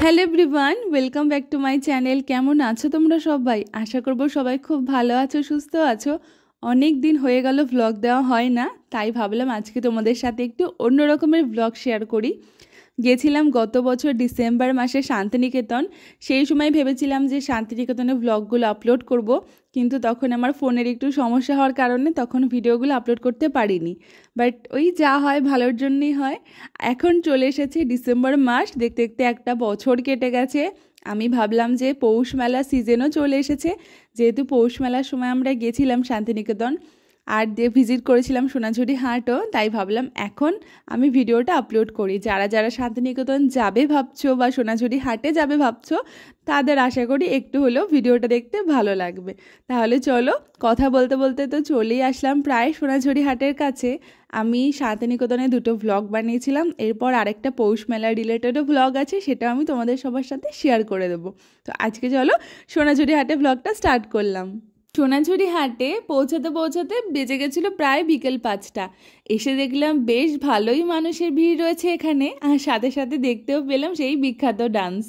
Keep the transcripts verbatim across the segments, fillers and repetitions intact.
Hello everyone, welcome back to my channel. কেমন আছো তোমরা সবাই? আশা করবো সবাই খুব ভালো আছো, সুস্থ আছো। অনেক দিন হয়ে গেল ভ্লগ দেওয়া হয় না, তাই ভাবলাম আজকে তোমাদের সাথে একটু অন্য রকমের ভ্লগ শেয়ার করি। গেছিলাম গত বছর ডিসেম্বর মাসে শান্তিনিকেতন। সেই সময় ভেবেছিলাম যে শান্তিনিকেতনে ভ্লগগুলো আপলোড করব, কিন্তু তখন আমার ফোনের একটু সমস্যা হওয়ার কারণে তখন ভিডিওগুলো আপলোড করতে পারিনি। বাট ওই যা হয় ভালোর জন্যই হয়। এখন চলে এসেছে ডিসেম্বর মাস, দেখতে দেখতে একটা বছর কেটে গেছে। আমি ভাবলাম যে পৌষ মেলা সিজনও চলে এসেছে, যেহেতু পৌষ মেলার সময় আমরা গেছিলাম শান্তিনিকেতন আর দিয়ে ভিজিট করেছিলাম সোনাঝুরি হাটও, তাই ভাবলাম এখন আমি ভিডিওটা আপলোড করি। যারা যারা শান্তিনিকেতন যাবে ভাবছো বা সোনাঝুরি হাটে যাবে ভাবছো, তাদের আশা করি একটু হলেও ভিডিওটা দেখতে ভালো লাগবে। তাহলে চলো, কথা বলতে বলতে তো চলেই আসলাম প্রায় সোনাঝুরি হাটের কাছে। আমি শান্তিনিকেতনে দুটো ভ্লগ বানিয়েছিলাম, এরপর আরেকটা পৌষ মেলা রিলেটেডও ভ্লগ আছে, সেটা আমি তোমাদের সবার সাথে শেয়ার করে দেবো। তো আজকে চলো সোনাঝুরি হাটে ভ্লগটা স্টার্ট করলাম। সোনাঝুরি হাটে পৌঁছাতে পৌঁছাতে বেজে গেছিলো প্রায় বিকেল পাঁচটা। এসে দেখলাম বেশ ভালোই মানুষের ভিড় রয়েছে এখানে, আর সাথে সাথে দেখতেও পেলাম সেই বিখ্যাত ডান্স।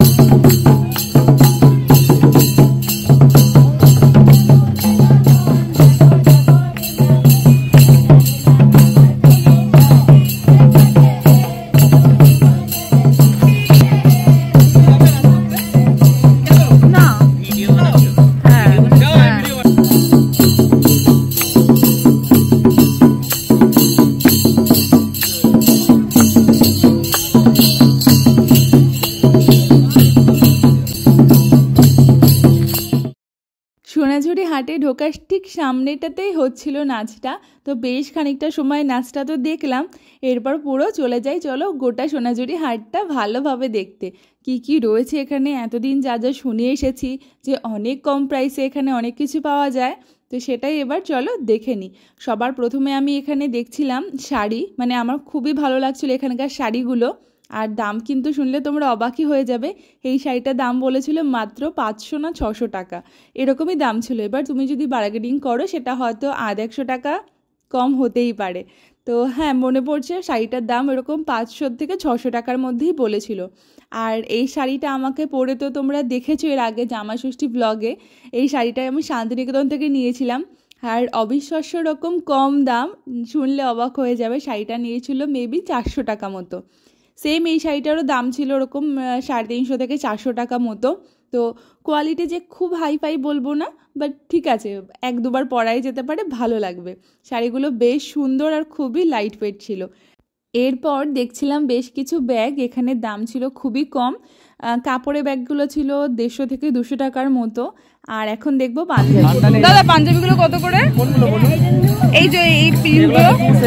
সোনাঝুরি হাটে ঢোকার ঠিক সামনেটাতেই হচ্ছিল নাচটা, তো বেশ খানিকটা সময় নাচটা তো দেখলাম। এরপর পুরো চলে যাই চলো গোটা সোনাঝুরি হাটটা ভালোভাবে দেখতে। কি কি রয়েছে এখানে, এতদিন যা যা শুনে এসেছি যে অনেক কম প্রাইসে এখানে অনেক কিছু পাওয়া যায়, তো সেটাই এবার চলো দেখে নিই। সবার প্রথমে আমি এখানে দেখছিলাম শাড়ি, মানে আমার খুবই ভালো লাগছিলো এখানকার শাড়িগুলো। আর দাম কিন্তু শুনলে তোমরা অবাকই হয়ে যাবে। এই শাড়িটার দাম বলেছিল মাত্র পাঁচশো না ছশো টাকা, এরকমই দাম ছিল। এবার তুমি যদি বার্গেনিং করো সেটা হয়তো আধ একশো টাকা কম হতেই পারে। তো হ্যাঁ, মনে পড়ছে শাড়িটার দাম এরকম পাঁচশো থেকে ছশো টাকার মধ্যেই বলেছিল। আর এই শাড়িটা আমাকে পরে তো তোমরা দেখেছো এর আগে জামাষষ্ঠী ব্লগে। এই শাড়িটা আমি শান্তিনিকেতন থেকে নিয়েছিলাম, আর অবিশ্বাস্য রকম কম দাম, শুনলে অবাক হয়ে যাবে। শাড়িটা নিয়েছিল মেবি চারশো টাকা মতো। সেম এই শাড়িটারও দাম ছিল ওরকম সাড়ে তিনশো থেকে চারশো টাকা মতো। তো কোয়ালিটি যে খুব হাই ফাই বলবো না, বাট ঠিক আছে, এক দুবার পরাই যেতে পারে, ভালো লাগবে। শাড়িগুলো বেশ সুন্দর আর খুবই লাইট ওয়েট ছিল। এরপর দেখছিলাম বেশ কিছু ব্যাগ, এখানে দাম ছিল খুবই কম। কাপড়ের ব্যাগগুলো ছিল দেড়শো থেকে দুশো টাকার মতো। আর এখন দেখবো পাঞ্জাবি। দাদা পাঞ্জাবিগুলো কত করে? এই যে এই পিনগুলো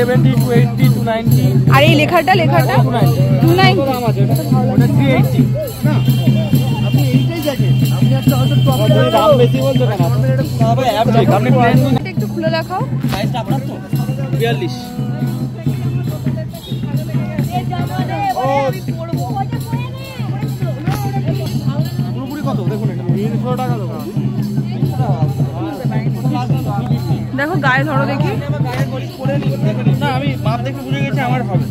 আর এই লেখাটা লেখাটা টু নাইনটি। একটু খুলে দেখাও। বিয়াল্লিশ দেখো গায়ে ধরো দেখি। না আমি মাপ দেখে বুঝে গেছি আমার হবে।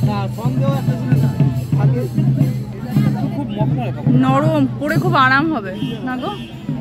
নরম পরে খুব আরাম হবে না গো।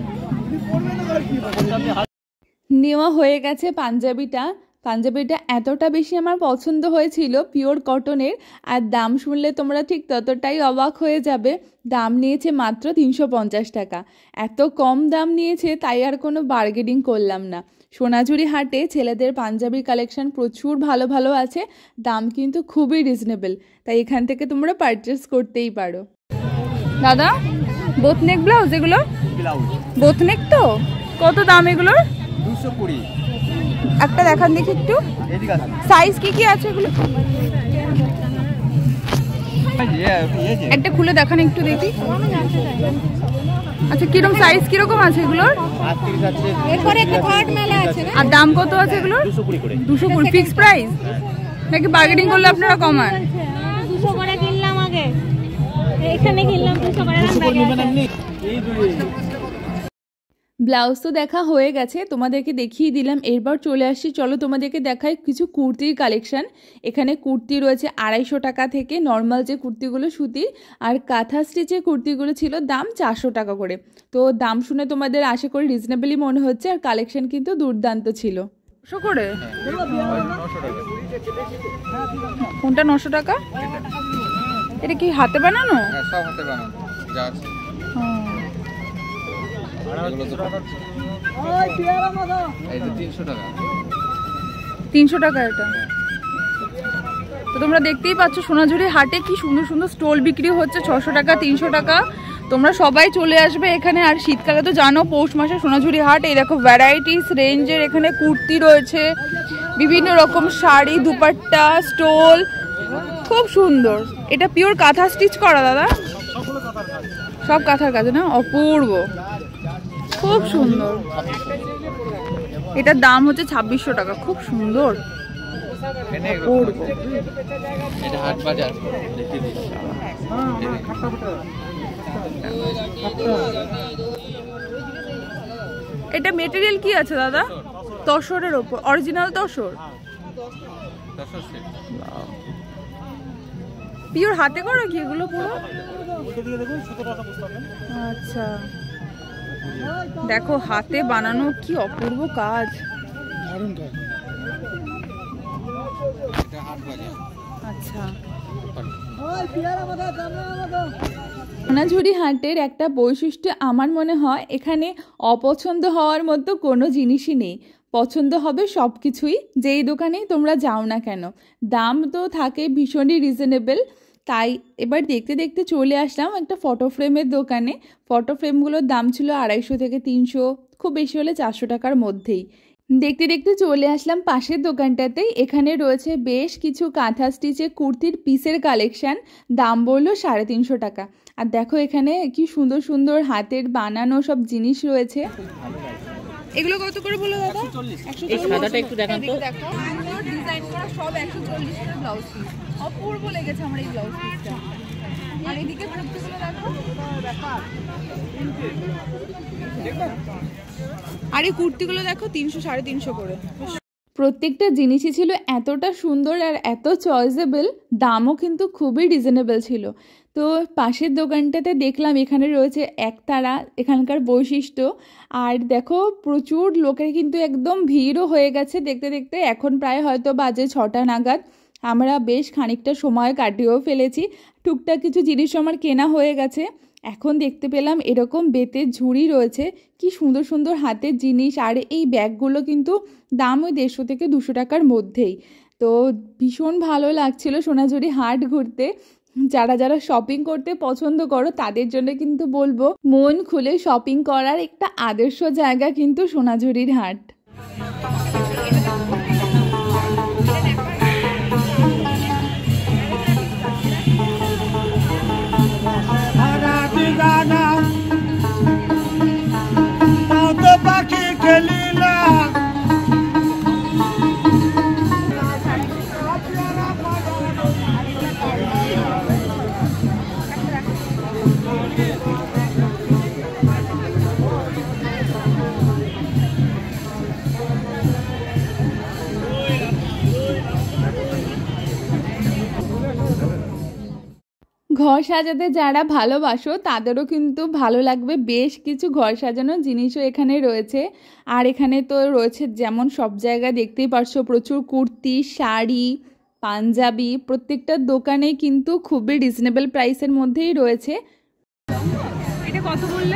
নেওয়া হয়ে গেছে পাঞ্জাবিটা। পাঞ্জাবিটা এতটা বেশি আমার পছন্দ হয়েছিল, পিওর কটনের। আর দাম শুনলে তোমরা ঠিক ততটাই অবাক হয়ে যাবে। দাম নিয়েছে মাত্র তিনশো পঞ্চাশ টাকা। এত কম দাম নিয়েছে, তাই আর কোনো বার্গেনিং করলাম না। সোনাঝুরি হাটে ছেলেদের পাঞ্জাবির কালেকশন প্রচুর ভালো ভালো আছে, দাম কিন্তু খুবই রিজনেবল, তাই এখান থেকে তোমরা পারচেস করতেই পারো। দাদা বোথনেক ব্লাউজ, এগুলো বোথনেক তো কত দাম এগুলোর? দুশো কুড়ি। একটা দেখান দেখি একটু, সাইজ কি কি আছে এগুলো? একটা খুলে দেখান একটু দেখি। আচ্ছা কিরকম সাইজ কিরকম আছে এগুলোর? আর দাম কত আছে এগুলোর? দুশো কুড়ি ফিক্স প্রাইস নাকি বার্গেনিং করলে আপনারা কমান? দুশো করে কিনলাম আগে, এখানে কিনলাম দুশো করে। ব্লাউজ তো দেখা হয়ে গেছে, তোমাদেরকে দেখিয়ে দিলাম। এরপর চলে আসছি, চলো তোমাদেরকে দেখাই কিছু কুর্তির কালেকশান। এখানে কুর্তি রয়েছে আড়াইশো টাকা থেকে, নর্মাল যে কুর্তিগুলো সুতির, আর কাঁথা স্টিচের কুর্তিগুলো ছিল দাম চারশো টাকা করে। তো দাম শুনে তোমাদের আশা করি রিজনেবলই মনে হচ্ছে, আর কালেকশান কিন্তু দুর্দান্ত ছিল। নশো করে কোনটা? নশো টাকা। এটা কি হাতে বানানো? সব হাতে বানানো যা আছে। তিনশো টাকা এটা। তো তোমরা দেখতেই পাচ্ছ সোনাঝুরি হাটে কি সুন্দর সুন্দর স্টল বিক্রি হচ্ছে, ছশো টাকা, তিনশো টাকা। তোমরা সবাই চলে আসবে এখানে। আর শীতকালে তো জানো পৌষ মাসে সোনাঝুরি হাট। এই দেখো ভ্যারাইটিস রেঞ্জের এখানে কুর্তি রয়েছে, বিভিন্ন রকম শাড়ি, দুপাট্টা, স্টোল, খুব সুন্দর। এটা পিওর কাঁথা স্টিচ করা দাদা? সব কাঁথার কাজ না? অপূর্ব, খুব সুন্দর। এটার দাম হচ্ছে ছাব্বিশশো টাকা, খুব সুন্দর, অপূর্ব। এটা মেটেরিয়াল কি আছে দাদা? তসরের ওপর, অরিজিনাল তসর, পিওর হাতে করা কি এগুলো পুরো? আচ্ছা, দেখো হাতে বানানো, কি অপূর্ব কাজ। আচ্ছা, সোনাঝুরি হাটের একটা বৈশিষ্ট্য আমার মনে হয়, এখানে অপছন্দ হওয়ার মতো কোনো জিনিসই নেই। পছন্দ হবে সব কিছুই, যেই দোকানেই তোমরা যাও না কেন। দাম তো থাকে ভীষণই রিজনেবল। তাই এবার দেখতে দেখতে চলে আসলাম একটা ফটো ফ্রেমের দোকানে। ফটো ফ্রেমগুলোর দাম ছিল আড়াইশো থেকে তিনশো, খুব বেশি হলে চারশো টাকার মধ্যেই। দেখতে দেখতে চলে আসলাম পাশের দোকানটাতেই। এখানে রয়েছে বেশ কিছু কাঁথা স্টিচের কুর্তির পিসের কালেকশান। দাম বললো সাড়ে তিনশো টাকা। আর দেখো এখানে কি সুন্দর সুন্দর হাতের বানানো সব জিনিস রয়েছে। এগুলো কত করে বলো দাদা? এই সাদাটা একটু দেখান তো। দেখো সুন্দর ডিজাইন করা সব একশো চল্লিশ টাকা ব্লাউজ পিস। অপূর্ব লেগেছে আমার এই ব্লাউজ পিসটা। আর এদিকে কুর্তিগুলো দেখো, আর এই কুর্তিগুলো দেখো তিনশো সাড়ে তিনশো করে। প্রত্যেকটা জিনিসই ছিল এতটা সুন্দর আর এত চয়েসেবল, দামও কিন্তু খুবই রিজনেবল ছিল। তো পাশের দোকানটাতে দেখলাম এখানে রয়েছে একতারা, এখানকার বৈশিষ্ট্য। আর দেখো প্রচুর লোকের কিন্তু একদম ভিড়ও হয়ে গেছে দেখতে দেখতে। এখন প্রায় হয়তো বাজে ছটা নাগাদ। আমরা বেশ খানিকটা সময় কাটিয়েও ফেলেছি, টুকটাক কিছু জিনিস আমার কেনা হয়ে গেছে। এখন দেখতে পেলাম এরকম বেতের ঝুড়ি রয়েছে, কি সুন্দর সুন্দর হাতের জিনিস। আর এই ব্যাগগুলো কিন্তু দাম ওই দেড়শো থেকে দুশো টাকার মধ্যেই। তো ভীষণ ভালো লাগছিল সোনাঝুরি হাট ঘুরতে। যারা যারা শপিং করতে পছন্দ করো তাদের জন্য কিন্তু বলবো, মন খুলে শপিং করার একটা আদর্শ জায়গা কিন্তু সোনাঝুরির হাট। ঘর সাজাতে যারা ভালোবাসো তাদেরও কিন্তু ভালো লাগবে। বেশ কিছু ঘর সাজানোর জিনিসও এখানে রয়েছে। আর এখানে তো রয়েছে যেমন সব জায়গায় দেখতেই পারছো প্রচুর কুর্তি, শাড়ি, পাঞ্জাবি, প্রত্যেকটা দোকানে কিন্তু খুবই রিজনেবল প্রাইসের মধ্যেই রয়েছে। এটা কত বললে?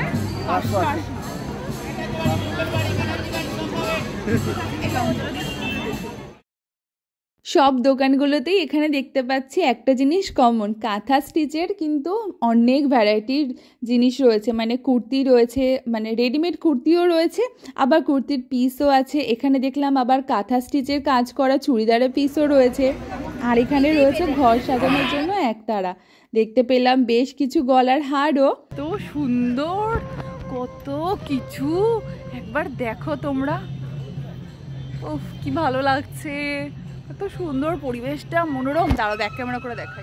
সব দোকানগুলোতেই এখানে দেখতে পাচ্ছি একটা জিনিস কমন, কাঁথা স্টিচের কিন্তু অনেক ভ্যারাইটির জিনিস রয়েছে। মানে কুর্তি রয়েছে, মানে রেডিমেড কুর্তিও রয়েছে, আবার কুর্তির পিসও আছে। এখানে দেখলাম আবার কাঁথা স্টিচের কাজ করা চুড়িদারের পিসও রয়েছে। আর এখানে রয়েছে ঘর সাজানোর জন্য একতারা। দেখতে পেলাম বেশ কিছু গলার হারও। তো সুন্দর, কত কিছু একবার দেখো তোমরা। উফ কি ভালো লাগছে, এত সুন্দর পরিবেশটা, মনোরম। দাঁড়াও ব্যাক ক্যামেরা করে দেখাই।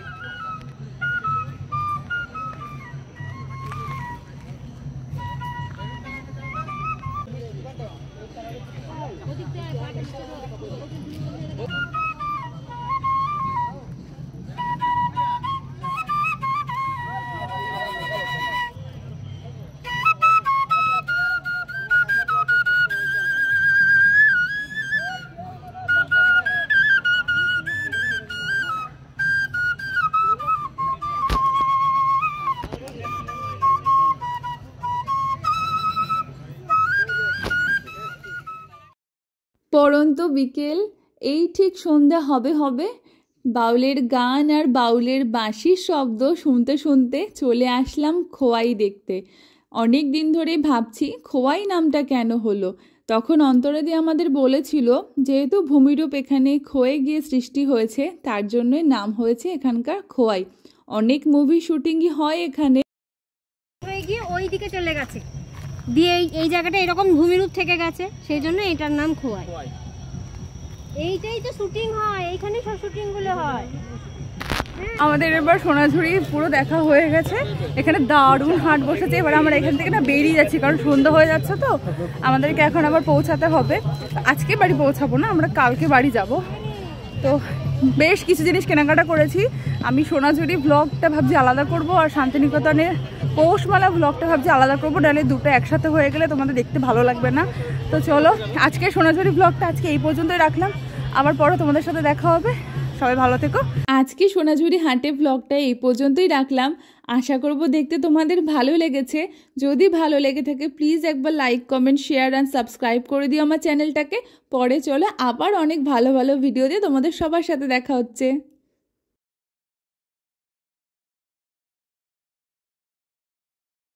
পরন্ত বিকেল, এই ঠিক সন্ধ্যা হবে হবে, বাউলের গান আর বাউলের বাঁশির শব্দ শুনতে শুনতে চলে আসলাম খোয়াই দেখতে। অনেক দিন ধরেই ভাবছি খোয়াই নামটা কেন হলো। তখন অন্তরাদি আমাদের বলেছিল যেহেতু ভূমিরূপ এখানে ক্ষয়ে গিয়ে সৃষ্টি হয়েছে তার জন্যই নাম হয়েছে এখানকার খোয়াই। অনেক মুভি শুটিংই হয় এখানে। হয়ে গিয়ে ওই দিকে চলে গেছে দিয়ে এই এই জায়গাটা এরকম ভূমিরূপ থেকে গেছে, সেই জন্য এটার নাম খোয়াই। এইটাই তো শুটিং হয়, এইখানে সব শুটিং গুলো হয়। আমাদের এবার সোনাঝুরি পুরো দেখা হয়ে গেছে, এখানে দারুণ হাট বসেছে। এবার আমরা এখান থেকে না বেরিয়ে যাচ্ছি কারণ সন্ধ্যা হয়ে যাচ্ছে, তো আমাদেরকে এখন আবার পৌঁছাতে হবে। আজকে বাড়ি পৌঁছাবো না, আমরা কালকে বাড়ি যাব। তো বেশ কিছু জিনিস কেনাকাটা করেছি। আমি সোনাঝুরি ব্লগটা ভাবছি আলাদা করব, আর শান্তিনিকেতনের পৌষমালা ব্লগটা ভাবছি আলাদা করবো, নাহলে দুটো একসাথে হয়ে গেলে তোমাদের দেখতে ভালো লাগবে না। তো চলো আজকে সোনাঝুরি ব্লগটা আজকে এই পর্যন্তই রাখলাম, আবার পরে তোমাদের সাথে দেখা হবে। সবাই ভালো থেকো। আজকে সোনাঝুরি হাটে ব্লগটা এই পর্যন্তই রাখলাম, আশা করব দেখতে তোমাদের ভালো লেগেছে। যদি ভালো লেগে থাকে প্লিজ একবার like comment share and subscribe করে দিও আমার চ্যানেলটাকে। পরে চলো আবার অনেক ভালো ভালো ভিডিও দিয়ে তোমাদের সবার সাথে দেখা হচ্ছে।